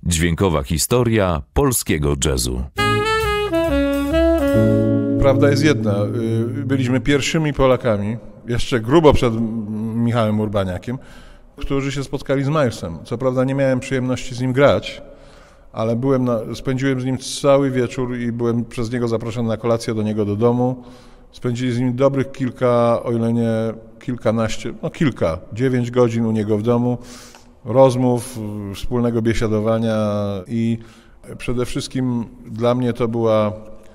Dźwiękowa historia polskiego jazzu. Prawda jest jedna. Byliśmy pierwszymi Polakami, jeszcze grubo przed Michałem Urbaniakiem, którzy się spotkali z Milesem. Co prawda nie miałem przyjemności z nim grać, ale spędziłem z nim cały wieczór i byłem przez niego zaproszony na kolację do niego do domu. Spędzili z nim dobrych kilka, o ile nie kilkanaście, 9 godzin u niego w domu, rozmów, wspólnego biesiadowania i przede wszystkim dla mnie to było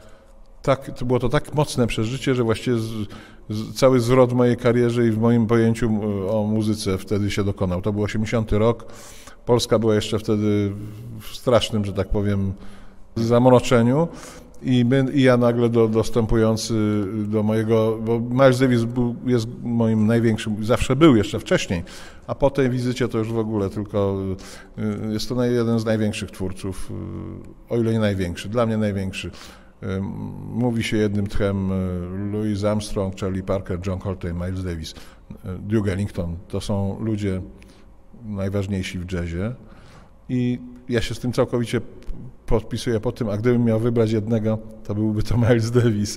to tak mocne przeżycie, że właściwie cały zwrot w mojej karierze i w moim pojęciu o muzyce wtedy się dokonał. To był 80 rok. Polska była jeszcze wtedy w strasznym, że tak powiem, zamroczeniu. I ja nagle dostępujący do mojego, bo Miles Davis jest moim największym, zawsze był jeszcze wcześniej, a po tej wizycie to już w ogóle tylko jest to jeden z największych twórców, o ile nie największy, dla mnie największy. Mówi się jednym tchem Louis Armstrong, Charlie Parker, John Coltrane, Miles Davis, Duke Ellington. To są ludzie najważniejsi w jazzie i ja się z tym całkowicie podpisuję po tym, a gdybym miał wybrać jednego, to byłby to Miles Davis.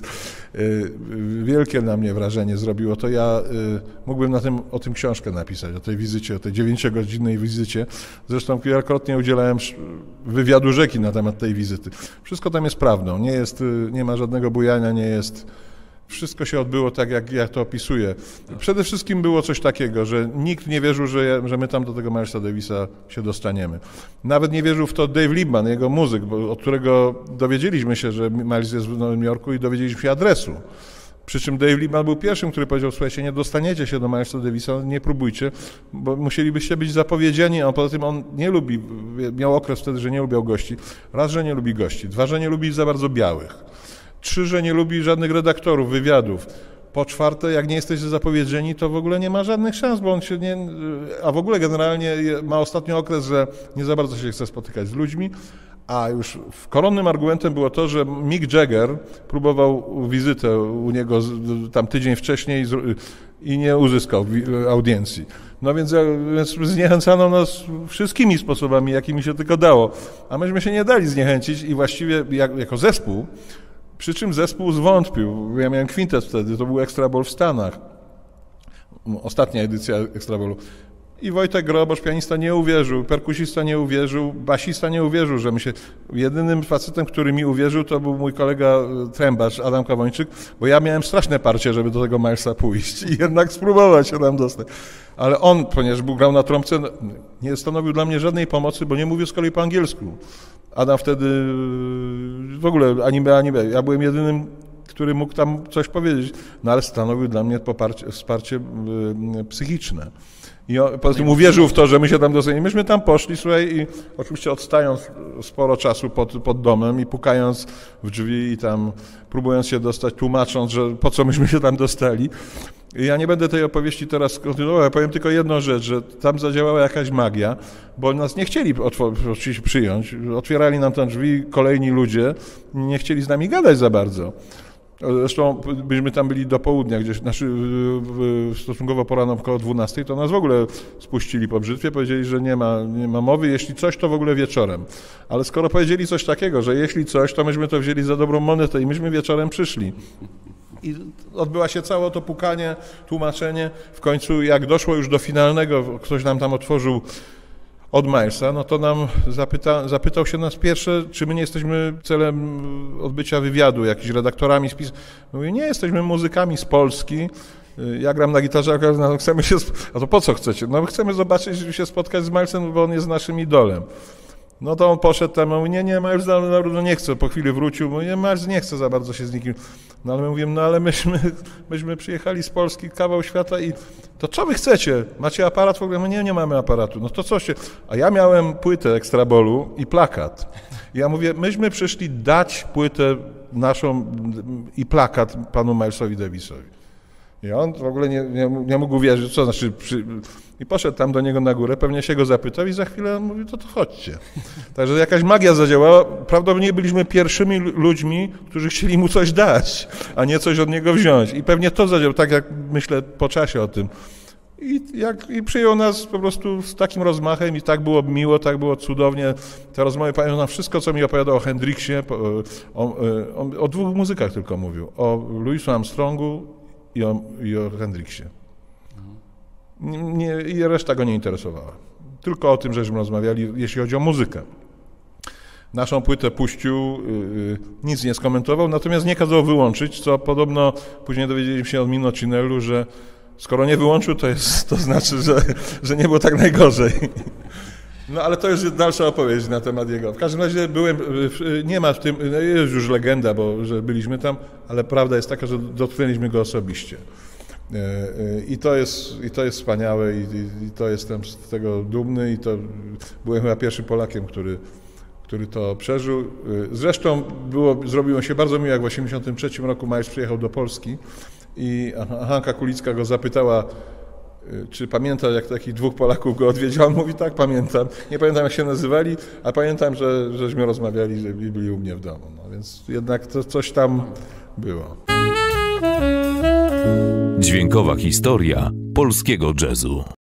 Wielkie na mnie wrażenie zrobiło to. Ja mógłbym o tym książkę napisać, o tej wizycie, o tej 9-godzinnej wizycie. Zresztą kilkakrotnie udzielałem wywiadu Rzeki na temat tej wizyty. Wszystko tam jest prawdą. Nie ma żadnego bujania, nie jest... Wszystko się odbyło tak, jak ja to opisuję. Przede wszystkim było coś takiego, że nikt nie wierzył, że my tam do tego Milesa Davisa się dostaniemy. Nawet nie wierzył w to Dave Liebman, jego muzyk, od którego dowiedzieliśmy się, że Miles jest w Nowym Jorku i dowiedzieliśmy się adresu. Przy czym Dave Liebman był pierwszym, który powiedział, słuchajcie, nie dostaniecie się do Milesa Davisa, nie próbujcie, bo musielibyście być zapowiedziani, a poza tym on nie lubi, miał okres wtedy, że nie lubiał gości. Raz, że nie lubi gości, dwa, że nie lubi za bardzo białych. 3, że nie lubi żadnych redaktorów, wywiadów. Po 4, jak nie jesteście zapowiedzieni, to w ogóle nie ma żadnych szans, bo on się nie... A w ogóle generalnie ma ostatnio okres, że nie za bardzo się chce spotykać z ludźmi, a już koronnym argumentem było to, że Mick Jagger próbował wizytę u niego tam tydzień wcześniej i nie uzyskał audiencji. No więc zniechęcano nas wszystkimi sposobami, jakimi się tylko dało. A myśmy się nie dali zniechęcić i właściwie jako zespół, przy czym zespół zwątpił. Ja miałem kwintet wtedy, to był Extra Ball w Stanach. Ostatnia edycja Extra Ballu. I Wojtek Grobosz, pianista, nie uwierzył, perkusista nie uwierzył, basista nie uwierzył, że my się... Jedynym facetem, który mi uwierzył, to był mój kolega trębacz, Adam Kawończyk, bo ja miałem straszne parcie, żeby do tego Milesa pójść i jednak spróbować się tam dostać. Ale on, ponieważ grał na trąbce, nie stanowił dla mnie żadnej pomocy, bo nie mówił z kolei po angielsku. Adam wtedy w ogóle ani B. Ja byłem jedynym, który mógł tam coś powiedzieć, no ale stanowił dla mnie wsparcie psychiczne. I poza tym uwierzył w to, że my się tam dostaniemy. Myśmy tam poszli, słuchaj, i oczywiście odstając sporo czasu pod domem i pukając w drzwi i tam próbując się dostać, tłumacząc, że po co myśmy się tam dostali. Ja nie będę tej opowieści teraz kontynuował, ja powiem tylko jedną rzecz, że tam zadziałała jakaś magia, bo nas nie chcieli oczywiście przyjąć. Otwierali nam tam drzwi kolejni ludzie, nie chcieli z nami gadać za bardzo. Zresztą byśmy tam byli do południa, gdzieś stosunkowo po rano około 12, to nas w ogóle spuścili po brzytwie, powiedzieli, że nie ma mowy, jeśli coś, to w ogóle wieczorem. Ale skoro powiedzieli coś takiego, że jeśli coś, to myśmy to wzięli za dobrą monetę i myśmy wieczorem przyszli. I odbyło się całe to pukanie, tłumaczenie. W końcu jak doszło już do finalnego, ktoś nam tam otworzył od Milesa, no to nam zapytał się nas pierwsze, czy my nie jesteśmy celem odbycia wywiadu, jakimiś redaktorami spisu. Mówię, nie, jesteśmy muzykami z Polski. Ja gram na gitarze, no chcemy się... A to po co chcecie? No chcemy zobaczyć, się spotkać z Milesem, bo on jest naszym idolem. No to on poszedł tam, mówi, nie, Miles no nie chce, po chwili wrócił, mówi, Miles nie chce za bardzo się z nikim. No ale my mówimy, no ale myśmy przyjechali z Polski, kawał świata i to co wy chcecie? Macie aparat? W ogóle nie mamy aparatu. No to co się... A ja miałem płytę Extra Ballu i plakat. I ja mówię, myśmy przyszli dać płytę naszą i plakat panu Milesowi Davisowi. I on w ogóle nie mógł uwierzyć, co znaczy... I poszedł tam do niego na górę, pewnie się go zapytał i za chwilę mówi, to chodźcie. Także jakaś magia zadziałała. Prawdopodobnie byliśmy pierwszymi ludźmi, którzy chcieli mu coś dać, a nie coś od niego wziąć. I pewnie to zadziałało, tak jak myślę po czasie o tym. I przyjął nas po prostu z takim rozmachem i tak było miło, tak było cudownie. Te rozmowy, pamiętam wszystko, co mi opowiadał o Hendriksie, o dwóch muzykach tylko mówił. O Louisu Armstrongu i o Hendriksie. I reszta go nie interesowała. Tylko o tym, żeśmy rozmawiali, jeśli chodzi o muzykę. Naszą płytę puścił, nic nie skomentował, natomiast nie kazał wyłączyć, co podobno później dowiedzieliśmy się od Mino Cinellu, że skoro nie wyłączył, to znaczy, że nie było tak najgorzej. No ale to jest dalsza opowieść na temat jego. W każdym razie nie ma w tym, jest już legenda, że byliśmy tam, ale prawda jest taka, że dotknęliśmy go osobiście. I to jest wspaniałe i to jestem z tego dumny i to byłem chyba pierwszym Polakiem, który to przeżył. Zresztą zrobiło się bardzo miło, jak w 1983 roku Majsz przyjechał do Polski i Hanka Kulicka go zapytała, czy pamięta, jak takich dwóch Polaków go odwiedził. On mówi, tak, pamiętam. Nie pamiętam, jak się nazywali, a pamiętam, żeśmy rozmawiali, że byli u mnie w domu. No, więc jednak to coś tam było. Dźwiękowa historia polskiego jazzu.